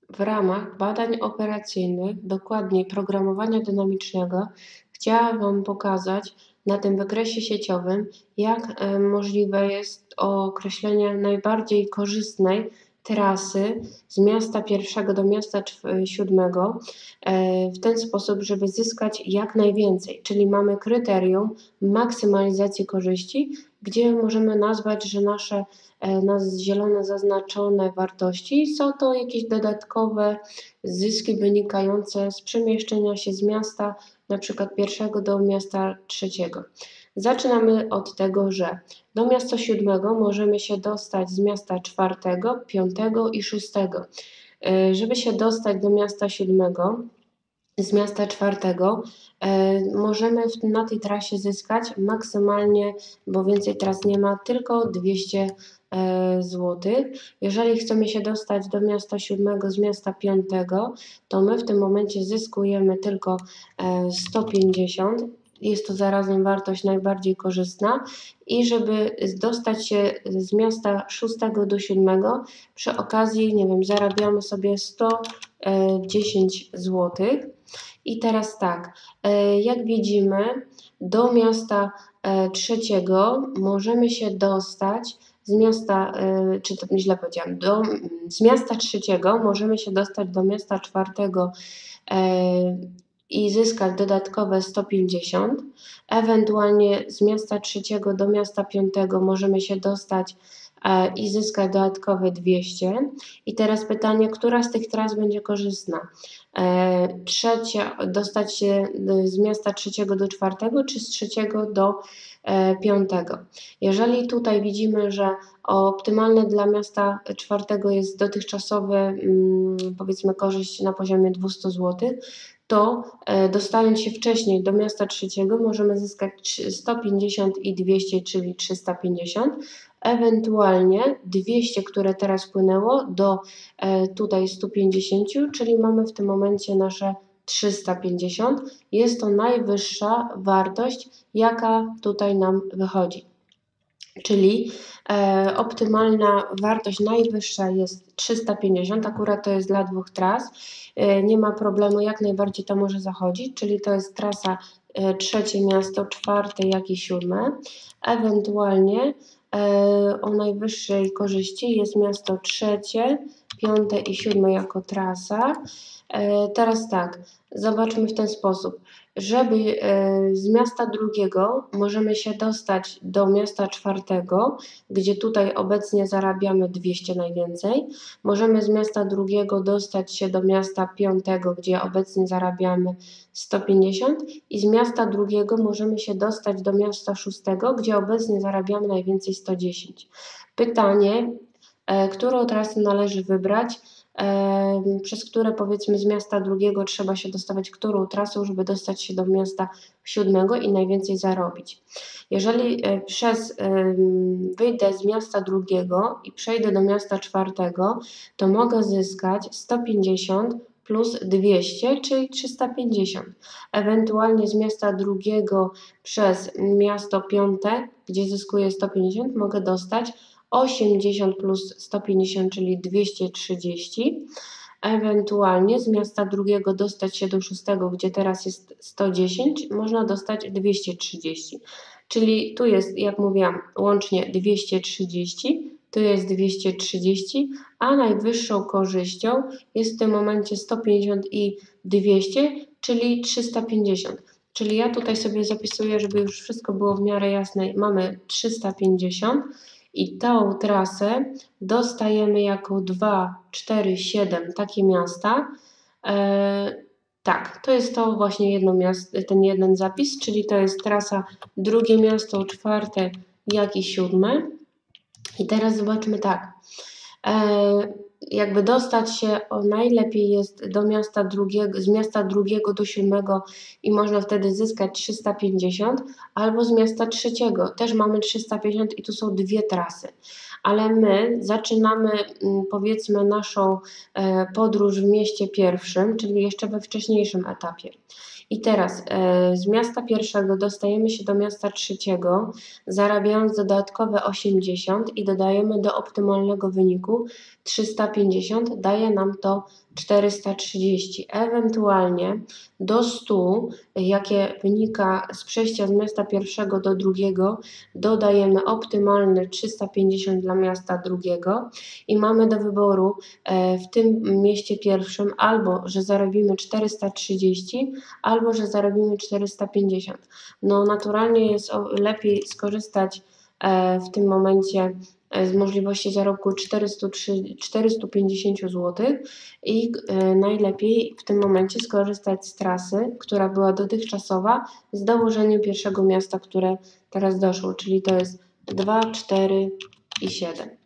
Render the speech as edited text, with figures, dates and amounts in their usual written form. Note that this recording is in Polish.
W ramach badań operacyjnych, dokładniej programowania dynamicznego, chciałam Wam pokazać na tym wykresie sieciowym, jak możliwe jest określenie najbardziej korzystnej trasy z miasta pierwszego do miasta siódmego w ten sposób, żeby zyskać jak najwięcej. Czyli mamy kryterium maksymalizacji korzyści, gdzie możemy nazwać, że nasze na zielone zaznaczone wartości są to jakieś dodatkowe zyski wynikające z przemieszczenia się z miasta na przykład pierwszego do miasta trzeciego. Zaczynamy od tego, że do miasta siódmego możemy się dostać z miasta czwartego, piątego i szóstego. Żeby się dostać do miasta siódmego z miasta czwartego, możemy na tej trasie zyskać maksymalnie, bo więcej tras nie ma, tylko 200 zł. Jeżeli chcemy się dostać do miasta siódmego z miasta piątego, to my w tym momencie zyskujemy tylko 150. Jest to zarazem wartość najbardziej korzystna i żeby dostać się z miasta szóstego do siódmego, przy okazji, nie wiem, zarabiamy sobie 110 zł. I teraz tak, jak widzimy, do miasta trzeciego możemy się dostać z miasta, czy to źle powiedziałam, z miasta trzeciego możemy się dostać do miasta czwartego i zyskać dodatkowe 150. Ewentualnie z miasta trzeciego do miasta piątego możemy się dostać i zyskać dodatkowe 200. I teraz pytanie, która z tych tras będzie korzystna? Dostać się z miasta trzeciego do czwartego, czy z trzeciego do piątego? Jeżeli tutaj widzimy, że optymalne dla miasta czwartego jest dotychczasowe, powiedzmy, korzyść na poziomie 200 zł, to dostając się wcześniej do miasta trzeciego możemy zyskać 150 i 200, czyli 350. Ewentualnie 200, które teraz wpłynęło, do tutaj 150, czyli mamy w tym momencie nasze 350. Jest to najwyższa wartość, jaka tutaj nam wychodzi. Czyli optymalna wartość najwyższa jest 350, akurat to jest dla dwóch tras. Nie ma problemu, jak najbardziej to może zachodzić, czyli to jest trasa trzecie miasto, czwarte, jak i siódme. Ewentualnie o najwyższej korzyści jest miasto trzecie, piąte i siódme jako trasa. Teraz tak, zobaczmy w ten sposób. Żeby z miasta drugiego możemy się dostać do miasta czwartego, gdzie tutaj obecnie zarabiamy 200 najwięcej. Możemy z miasta drugiego dostać się do miasta piątego, gdzie obecnie zarabiamy 150 i z miasta drugiego możemy się dostać do miasta szóstego, gdzie obecnie zarabiamy najwięcej 110. Pytanie, którą trasę należy wybrać, przez które powiedzmy z miasta drugiego trzeba się dostawać którą trasą, żeby dostać się do miasta siódmego i najwięcej zarobić. Jeżeli wyjdę z miasta drugiego i przejdę do miasta czwartego, to mogę zyskać 150 plus 200, czyli 350. Ewentualnie z miasta drugiego przez miasto piąte, gdzie zyskuję 150, mogę dostać 80 plus 150, czyli 230. Ewentualnie z miasta drugiego dostać się do szóstego, gdzie teraz jest 110, można dostać 230. Czyli tu jest, jak mówiłam, łącznie 230, tu jest 230, a najwyższą korzyścią jest w tym momencie 150 i 200, czyli 350. Czyli ja tutaj sobie zapisuję, żeby już wszystko było w miarę jasne. Mamy 350 i tą trasę dostajemy jako 2, 4, 7 takie miasta. Tak, to jest to właśnie jedno miasto, ten jeden zapis, czyli to jest trasa drugie miasto, czwarte, jak i siódme. I teraz zobaczmy tak. Jakby dostać się najlepiej jest do miasta drugiego, z miasta drugiego do siódmego i można wtedy zyskać 350, albo z miasta trzeciego też mamy 350 i tu są dwie trasy. Ale my zaczynamy powiedzmy naszą podróż w mieście pierwszym, czyli jeszcze we wcześniejszym etapie. I teraz z miasta pierwszego dostajemy się do miasta trzeciego, zarabiając dodatkowe 80 i dodajemy do optymalnego wyniku 350, daje nam to 430. Ewentualnie do 100, jakie wynika z przejścia z miasta pierwszego do drugiego, dodajemy optymalny 350 dla miasta drugiego i mamy do wyboru w tym mieście pierwszym albo, że zarobimy 430, albo, że zarobimy 450. No naturalnie jest lepiej skorzystać w tym momencie z możliwości zarobku 450 zł i najlepiej w tym momencie skorzystać z trasy, która była dotychczasowa, z dołożeniem pierwszego miasta, które teraz doszło, czyli to jest 2, 4 i 7.